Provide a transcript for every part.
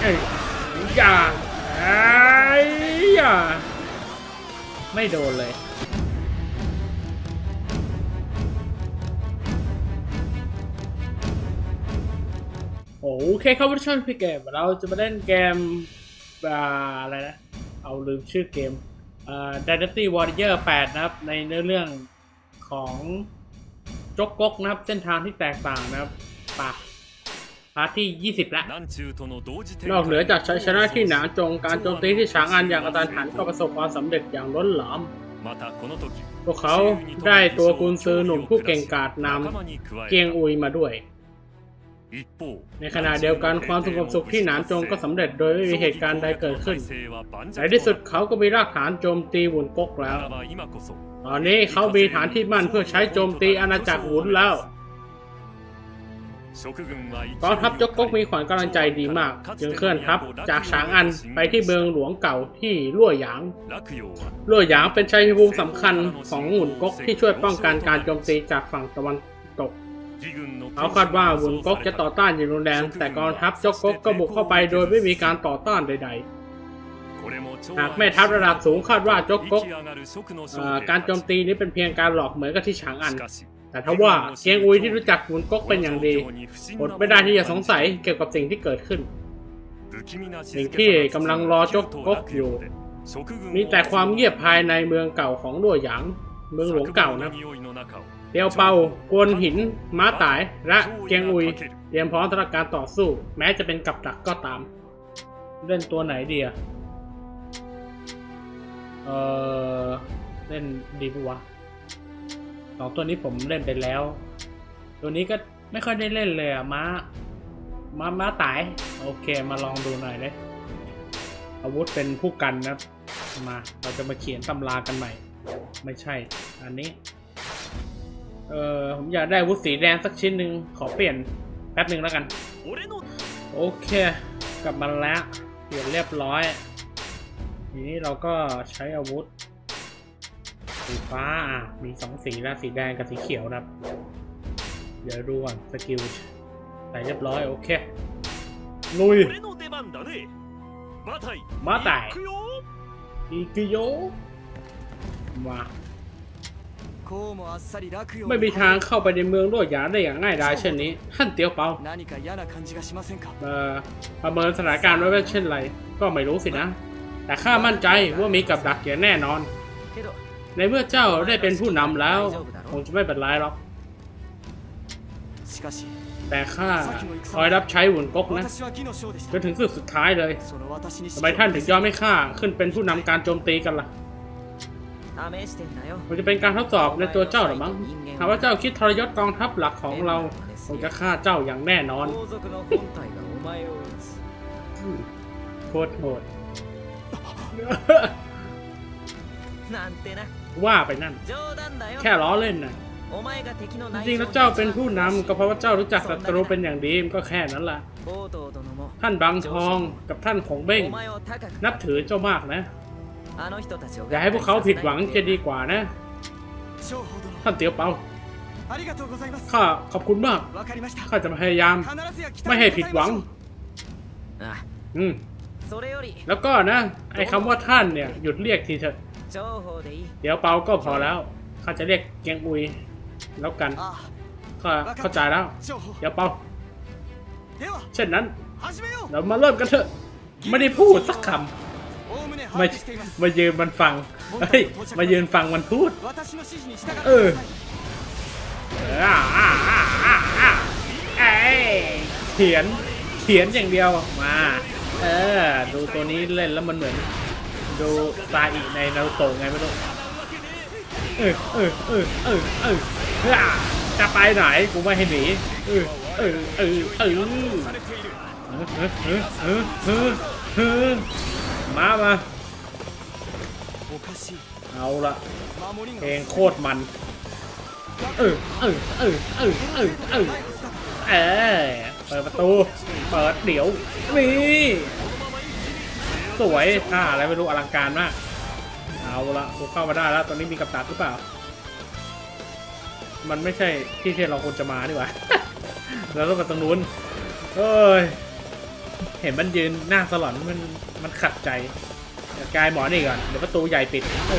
ยอย่าอย่าไม่โดนเลยโอเคครับผู้ชมพี่เกมเราจะมาเล่นเกมอะไรนะเอาลืมชื่อเกมDynasty Warrior 8นะครับในเนื้อเรื่องของจกก๊กนะครับเส้นทางที่แตกต่างนะครับพาร์ทที่20ละนอกเหนือจากชัยชนะที่หนาจงการโจมตีที่ฉางอันอย่างกระทันหันก็ประสบความสำเร็จอย่างล้นหลามพวกเขาได้ตัวกุนซือหนุ่มผู้เก่งกาจนำเกียงอุยมาด้วยในขณะเดียวกันความสงบสุขที่หนานจงก็สำเร็จโดยไม่มีเหตุการณ์ใดเกิดขึ้นในที่สุดเขาก็มีรากฐานโจมตีหวุนก๊กแล้วตอนนี้เขามีฐานที่มั่นเพื่อใช้โจมตีอาณาจักรหวุนแล้วกองทัพจกก๊กมีขวัญกำลังใจดีมากจึงเคลื่อนทัพจากฉางอันไปที่เมืองหลวงเก่าที่ลั่วหยางเป็นชัยภูมิสำคัญของหวุนก๊กที่ช่วยป้องกันการโจมตีจากฝั่งตะวันตกเขาคาดว่าหวุนก๊กจะต่อต้านอย่างรุนแรงแต่กองทัพจกก๊กก็บุกเข้าไปโดยไม่มีการต่อต้านใดๆหากแม่ทัพระดับสูงคาดว่าจกก๊กการโจมตีนี้เป็นเพียงการหลอกเหมือนกับที่ฉางอันแต่ถ้าว่าเกียงอุยที่รู้จักหวุนก๊กเป็นอย่างดีอดไม่ได้ที่จะสงสัยเกี่ยวกับสิ่งที่เกิดขึ้นสิ่งที่กำลังรอจกก๊กอยู่มีแต่ความเงียบภายในเมืองเก่าของลั่วหยางเมืองหลวงเก่านะเตียวเปากวนหินม้าตายและเกียงอุยเตรียมพร้อมสำหรับการต่อสู้แม้จะเป็นกับดักก็ตามเล่นตัวไหนดีอะเล่นดีปะวะสองตัวนี้ผมเล่นไปแล้วตัวนี้ก็ไม่ค่อยได้เล่นเลยอะม้าตายโอเคมาลองดูหน่อยเลยอาวุธเป็นผู้กันนะมาเราจะมาเขียนตำรากันใหม่ไม่ใช่อันนี้ผมอยากได้อาวุธสีแดงสักชิ้นหนึ่งขอเปลี่ยนแป๊บหนึ่งแล้วกันโอเคกลับมาแล้วเปลี่ยนเรียบร้อยทีนี้เราก็ใช้อาวุธสีฟ้ามี2สีแล้วสีแดงกับสีเขียวนะครับเดี๋ยวดูก่อนสกิลใส่เรียบร้อยโอเคลุยมาไต่อีกิโยมาไม่มีทางเข้าไปในเมืองด้วยยาได้อย่างง่ายดายเช่นนี้ท่านเตียวเปาประเมินสถานการณ์ไว้ว่าเช่นไรก็ไม่รู้สินะแต่ข้ามั่นใจว่ามีกับดักอย่างแน่นอนในเมื่อเจ้าได้เป็นผู้นำแล้วคงจะไม่เป็นไรหรอกแต่ข้าคอยรับใช้หวุนก๊กนะจนถึงสุดท้ายเลยทำไมท่านถึงยอมให้ข้าขึ้นเป็นผู้นำการโจมตีกันล่ะมันจะเป็นการทดสอบในตัวเจ้าหรือมั้งหากว่าเจ้าคิดทรยศกองทัพหลักของเราคงจะฆ่าเจ้าอย่างแน่นอนโคตรโหดว่าไปนั่นแค่ล้อเล่นนะจริงๆแล้วเจ้าเป็นผู้นำก็เพราะว่าเจ้ารู้จักศัตรูเป็นอย่างดีก็แค่นั้นล่ะท่านบางทองกับท่านของเบ้งนับถือเจ้ามากนะอย่าให้พวกเขาผิดหวังจะดีกว่านะท่านเตียวเปาข้าขอบคุณมากข้าจะพยายามไม่ให้ผิดหวังแล้วก็นะไอ้คำว่าท่านเนี่ยหยุดเรียกทีเถอะเดี๋ยวเปาก็พอแล้วข้าจะเรียกเกียงอุยแล้วกันข้าเข้าใจแล้วเดี๋ยวเปาเช่นนั้นเรามาเริ่มกันเถอะไม่ได้พูดสักคำมายืนมันฟังมายืนฟังมันพูดเขียนอย่างเดียวมาดูตัวนี้เล่นแล้วมันเหมือนดูซาอิในนารูโตะไงไม่รู้จะไปไหนกูไม่ให้หนีมาเอาละเพลงโคตรมันเปิดประตูเปิดเดี๋ยวนี่สวยอะไรไม่รู้อลังการมากเอาละกูเข้ามาได้แล้วตอนนี้มีกับดักหรือเปล่ามันไม่ใช่ที่เราควรจะมาดีกว่า แล้วก็ไปตรงนู้นเอ้ยเห็นมันยืนหน้าสลอนมันขัดใจกายหมอนี่ก่อนเดี๋ยวประตูใหญ่ปิด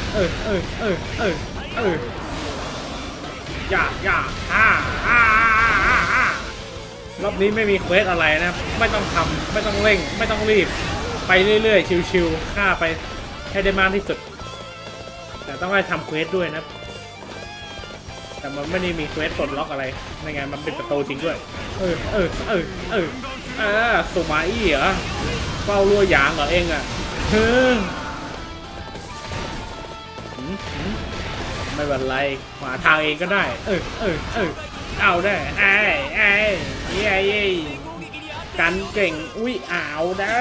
อย่ารอบนี้ไม่มีเควสอะไรนะไม่ต้องทำไม่ต้องเร่งไม่ต้องรีบไปเรื่อยๆชิวๆฆ่าไปให้ได้มากที่สุดแต่ต้องได้ทำเควสด้วยนะแต่มันไม่ได้มีเควสปลดล็อกอะไรไม่งั้นมันเป็นประตูจริงด้วยสุมาอี้เหรอเฝ้ารั่วยางเหรอเองอ่ะไม่เป็นไรหาทางเองก็ได้เอาได้กันเก่งอุ้ยเอาได้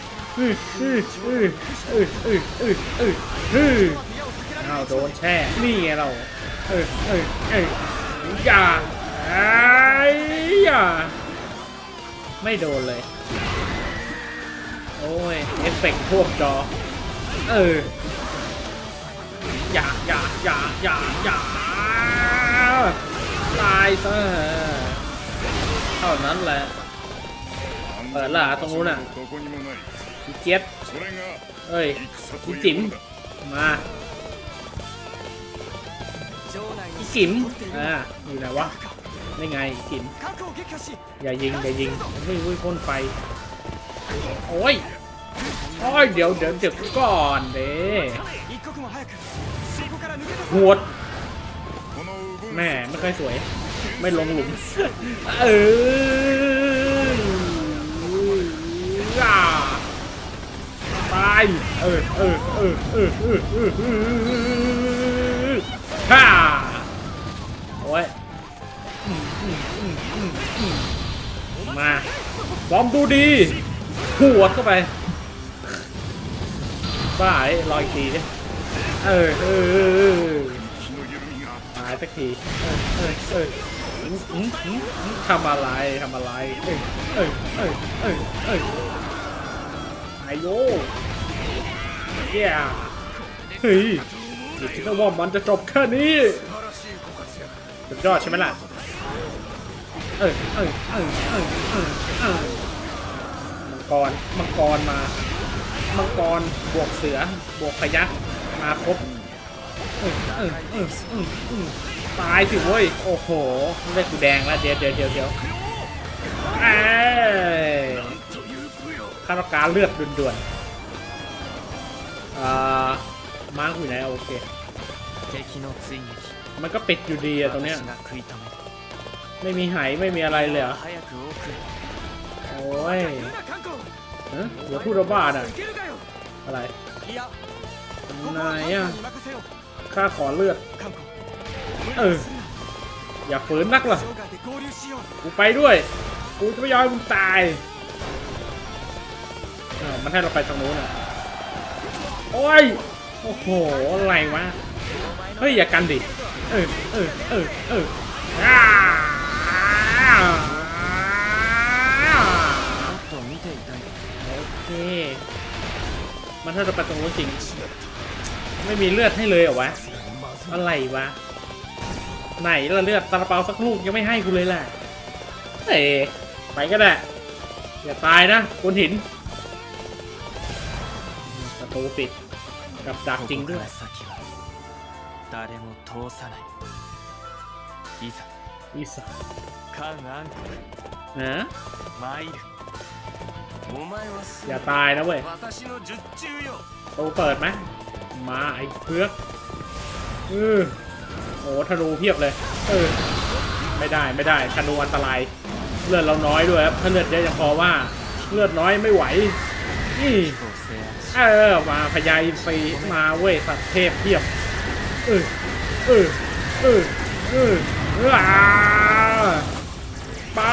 เอาโดนแช่นี่ไงเราอย่าไม่โดนเลยโอ้ยเอฟเฟกต์ท่วมจออย่าตายซะเท่านั้นแหละเปิดละตรงนู้นน่ะพี่เจี๊ยบเอ้ยพี่จิ๋มมาพี่จิ๋มอยู่ไหนวะไม่ไงจิ๋มอย่ายิงไม่พ่นไฟโอ้ยเดี๋ยวก่อนเด้หวดแม่ไม่ค่อยสวยไม่ลงหลุมตายฮ่าโอ้ยมาบอมดูดีหัวเข้าไปบ้าไอ้รอยทีเนี่ยตายสักทีทำอะไรไอโยเย้เฮ้ยคิดว่ามันจะจบแค่นี้สุดยอดใช่ไหมล่ะมังกรมามังกรบวกเสือบวกพยัคฆ์มาครบตายสิเว้ยโอ้โหเลือดกูแดงแล้วเดี๋ยวข้าราชการเลือดด่วนมาร์กอยู่ไหนโอเคมันก็ปิดอยู่ดีอะตรงเนี้ยไม่มีไหไม่มีอะไรเลยเหรอโอ้ยเดี๋ยวพูดระบาดอะอะไรนายอะข้าขอเลือดอย่าฝืนนักล่ะกูไปด้วยกูจะไม่ยอมมึงตายมันให้เราไปทางโน้นอ่ะโอ้ยโอ้โหอะไรวะเฮ้ยอย่ากันดิโอเคมันให้เราไปตรงโน้นจริงไม่มีเลือดให้เลยเหรอวะอะไรวะไหนละเลือดตาเปาสักลูกยังไม่ให้กูเลยแหละไปก็ได้อย่าตายนะบนหินประตูปิดกับดักจริงด้วยอีสนะอย่าตายนะเว้ยประตูเปิดไหมมาไอ้เพือกโอ้ธนูเพียบเลยไม่ได้ธนูอันตรายเลือดเราน้อยด้วยครับถ้าเลือดเยอะยังพอว่าเลือดน้อยไม่ไหวนี่มาพญาอินทรีมาเว้ยสัตว์เทพเพียบไป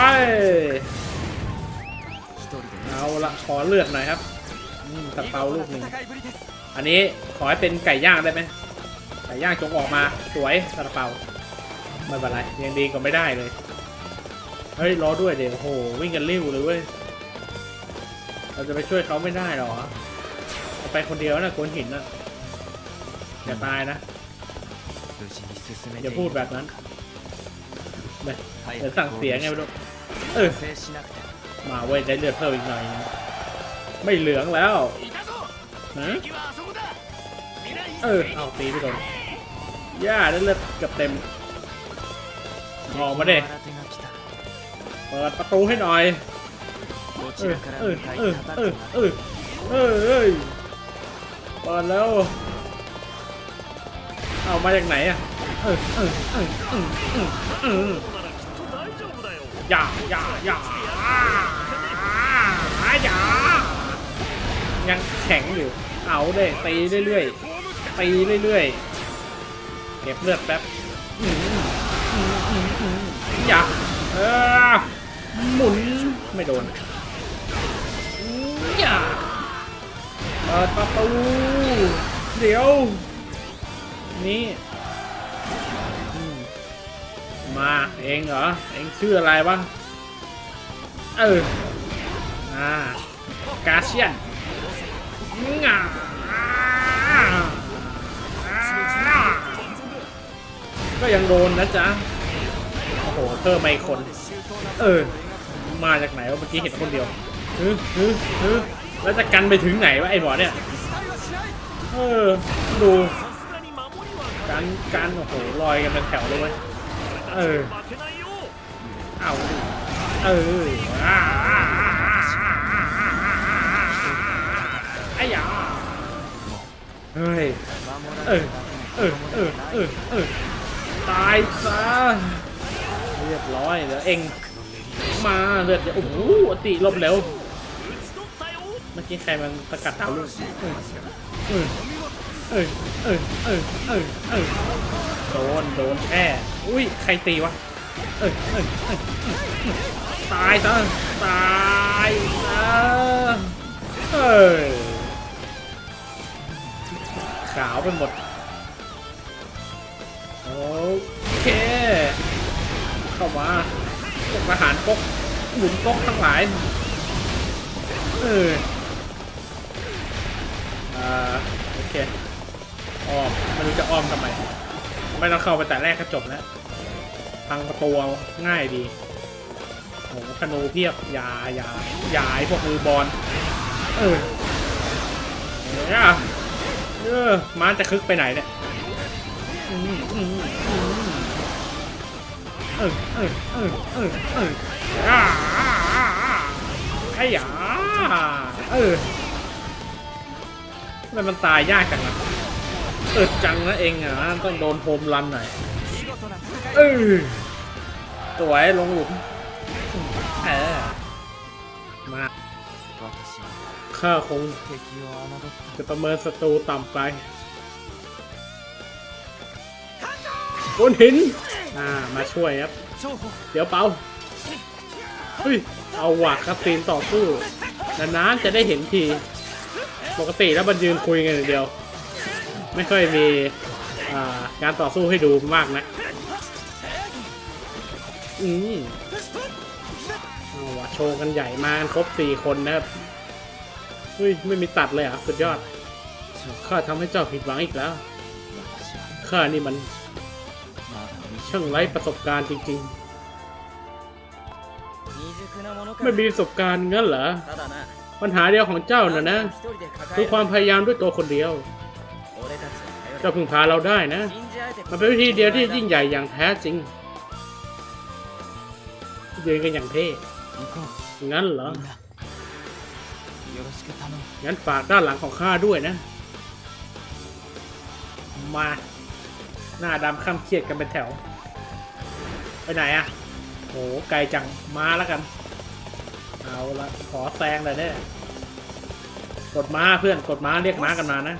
เอาละขอเลือดหน่อยครับตะเปาลูกหนึ่งอันนี้ขอให้เป็นไก่ย่างได้ไหมไก่ย่างจงออกมาสวยตะเปาไม่เป็นไรยังดีก็ไม่ได้เลยเฮ้ยรอด้วยเดี๋ยวโอ้โหวิ่งกันเร็วเลยเว้ยเราจะไปช่วยเขาไม่ได้หรอเอาไปคนเดียวนะโกนหินนะอย่าตายนะอย่าพูดแบบนั้นเดี๋ยวสั่งเสียไงไม่รู้มาเว้ยได้เลือดเพิ่มอีกหน่อยนึงไม่เหลืองแล้วฮะเอาตีไปก่อนย่าได้เลือดเกือบเต็มออกมาเด้เปิดประตูให้หน่อยเปิดแล้วเอามาจากไหนอ่ะอย่ายังแข็งอยู่เอาเด้ตีเรื่อยๆตีเรื่อยๆเก็บเลือดแป๊บอย่าหมุนไม่โดนอย่าเปิดประตูเดี๋ยวนี่มาเองเหรอเองชื่ออะไรบ้างกาเซียนก็ยังโดนนะจ๊ะโอ้โหเพิ่มมาอีกคนมาจากไหนวะเมื่อกี้เห็นคนเดียวแล้วจะกันไปถึงไหนวะไอ้หมอเนี่ยดูการโอ้โหลอยกันเป็นแถวเลยเว้ยเอาไอ้ยาเฮ้ยตายซะเรียบร้อยเดี๋ยวเองมาเลือดโอ้โหติลบเร็วเมื่อกี้ใครมันสกัดดาวลูกโดนแอบอุ้ยใครตีวะตายซะขาวไปหมดโอเคเข้ามาพวกทหารก๊กหมุนก๊กทั้งหลายโอเคอ้อมไม่รู้จะอ้อมทำไมไม่ต้องเข้าไปแต่แรกก็จบแล้วพังประตูง่ายดีโอ้ธนูเพียบยาไอ้พวกมือบอลม้าจะคึกไปไหนเนี่ยไอ้ยาทำไมมันตายยากจังนะจังนะเองอ่ะต้องโดนโฮมรันหน่อยสวยลงหลุมมาข้าคงจะประเมินศัตรูต่ำไปบนหินมาช่วยครับเดี๋ยวเปาเอาหวักครับซีนต่อสู้นานๆจะได้เห็นทีปกติแล้วมันยืนคุยกันอย่างเดียวไม่ค่อยมีการต่อสู้ให้ดูมากนะโชว์กันใหญ่มาครบ4 คนนะครับไม่มีตัดเลยสุดยอดข้าทำให้เจ้าผิดหวังอีกแล้วข้านี่มันช่างไร้ประสบการณ์จริงๆไม่มีประสบการณ์งั้นเหรอปัญหาเดียวของเจ้านะคือความพยายามด้วยตัวคนเดียวเจ้าพึ่งพาเราได้นะมันเป็นวิธีเดียวที่ยิ่งใหญ่อย่างแท้จริงยืนกันอย่างเท่งั้นเหรองั้นฝากด้านหลังของข้าด้วยนะมาหน้าดำข้ามเครียดกันเป็นแถวไปไหนอะโหไกลจังมาแล้วกันเอาละขอแซงเลยเนี่ยกดม้าเพื่อนกดม้าเรียกม้ากันมานะ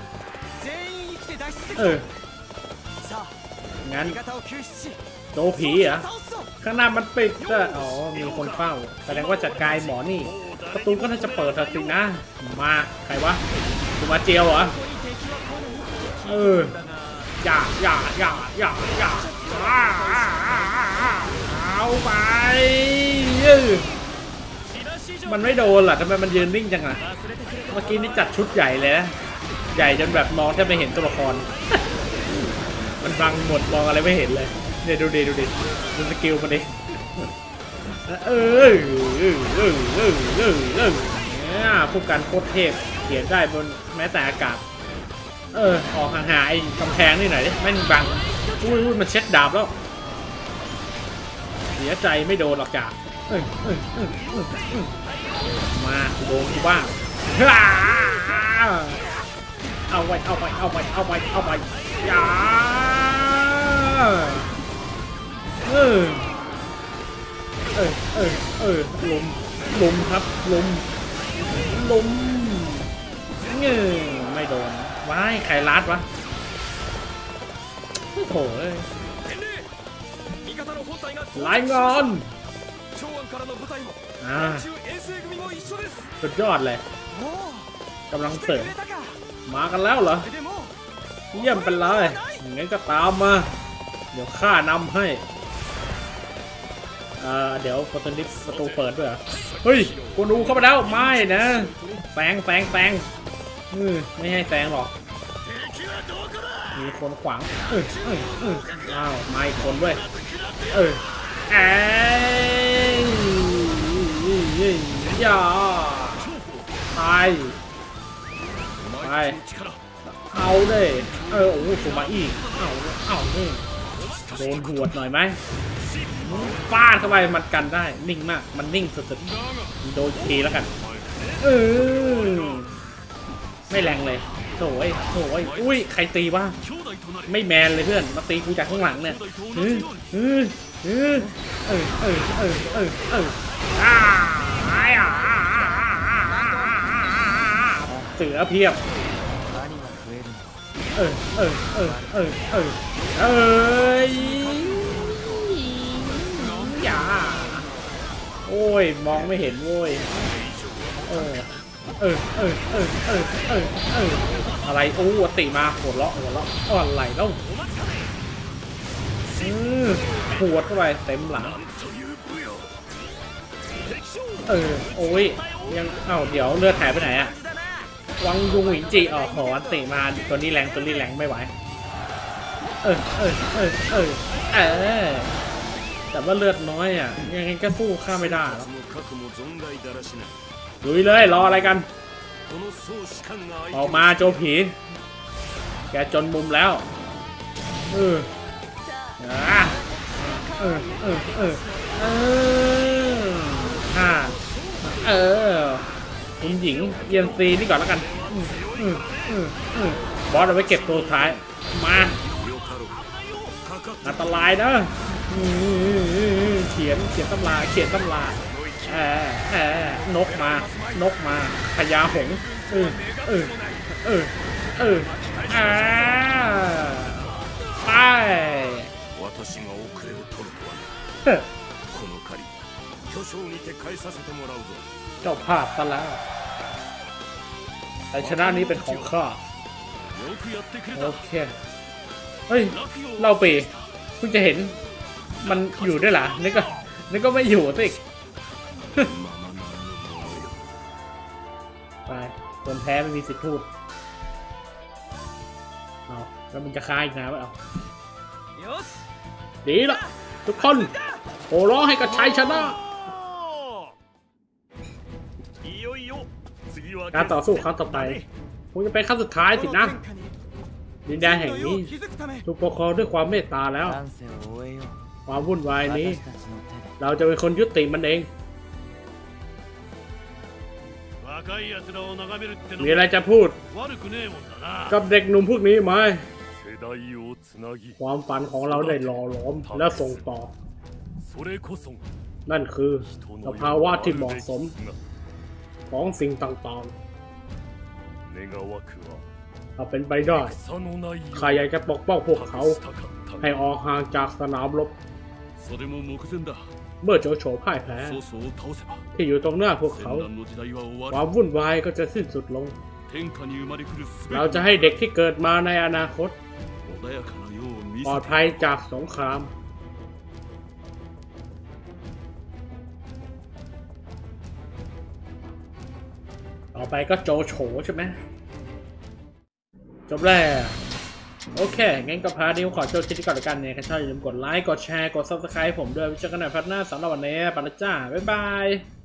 งั้นโดผีเหรอข้างหน้ามันปิดอ๋อมีคนเฝ้าแสดงว่าจัดการหมอนี่ประตูก็น่าจะเปิดสินะมาใครวะกูมาเจียวเหรออย่าเอาไปมันไม่โดนหรอทำไมมันยืนนิ่งจังอะเมื่อกี้นี่จัดชุดใหญ่เลยนะใหญ่จนแบบมองแทบไม่เห็นตัวละครมันบังหมดมองอะไรไม่เห็นเลยเนี่ยดูดิดูสกิลมันดิเออเนี่ยผู้การโคตรเทพเขียนได้บนแม้แต่อากาศออกห่างๆไอ้กำแพงนี่หน่อยดิแม่งบังอุ้ยมันเช็ดดาบแล้วเสียใจไม่โดนหรอกจ้ะมาโดนกูบ้างเอาไว้อย่าลุมครับลุมไม่โดนว้ายใครลัดวะโถ่รายงานสุดยอดเลยกำลังเสริมมากันแล้วเหรอเยี่ยมเป็นเลยงั้นก็ตามมาเดี๋ยวข้านำให้เดี๋ยวประตูเปิดด้วยเฮ้ยกูดูเข้ามาแล้วไม่นะแฝงไม่ให้แฝงหรอกมีคนขวางอ้าวไม่คนด้วยอย่าไปเอาเลยโอ้โหสูมาอีกเอานี่โดนหวดหน่อยไหมฟาดเข้าไปมันกันได้นิ่งมากมันนิ่งสุดๆโดนทีแล้วกันไม่แรงเลยโถ่อุ้ยใครตีวะไม่แมนเลยเพื่อนมาตีกูจากข้างหลังเนี่ยเสือเพียบอย่าโอ้ยมองไม่เห็นโว้ยอะไรโอ้ติมาหัวเราะอะไรแล้วหัวเข้าไปเต็มหลังโอ้ยยังเดี๋ยวเลือดหายไปไหนอะวังยุงหินจีหออันติมาตัวนี้แรงไม่ไหวแต่ว่าเลือดน้อยอ่ะยังไงก็สู้ข้าไม่ได้หรอกลุยเลยรออะไรกันออกมาโจผีแกจนมุมแล้วคุณหญิงเย็นซีนี่ก่อนแล้วกันบอสเอาไว้เก็บตัวสุดท้ายมาอันตรายนะเขียนตำรานกมาพญาหงไปเจ้าพลาดซะแล้วแต่ชนะนี้เป็นของข้าโอเคเฮ้ยเราปีเพิ่งจะเห็นมันอยู่ด้วยล่ะนี่ก็ไม่อยู่สิไปคนแพ้ไม่มีสิทธิ์พูดแล้วมันจะค้าอีกนะวะดีละทุกคนโห่ร้องให้กับชัยชนะการต่อสู้ครั้งต่อไปคงจะเป็นครั้งสุดท้ายสินะดินแดนแห่งนี้ถูกปกครองด้วยความเมตตาแล้วความวุ่นวายนี้เราจะเป็นคนยุติมันเองมีอะไรจะพูดกับเด็กหนุ่มพวกนี้ไหมความฝันของเราได้หล่อหลอมและส่งต่อนั่นคือสภาวะที่เหมาะสมของสิ่งต่างๆถ้าเป็นไปได้ข้าอยากจะปกป้องพวกเขาให้ออกห่างจากสนามรบเมื่อโจโฉพ่ายแพ้ที่อยู่ตรงหน้าพวกเขาความวุ่นวายก็จะสิ้นสุดลงเราจะให้เด็กที่เกิดมาในอนาคตปลอดภัยจากสงครามต่อไปก็โจโฉใช่ไหมจบแล้วโอเค งั้นก็พาดิวขอจบคลิปนี้ก่อนละกันเนี่ยถ้าชอบอย่าลืมกดไลค์ กดแชร์ กด Subscribe ผมด้วยไว้เจอกันใหม่พาร์ทหน้าสำหรับวันนี้ไปละจ้า บ๊ายบาย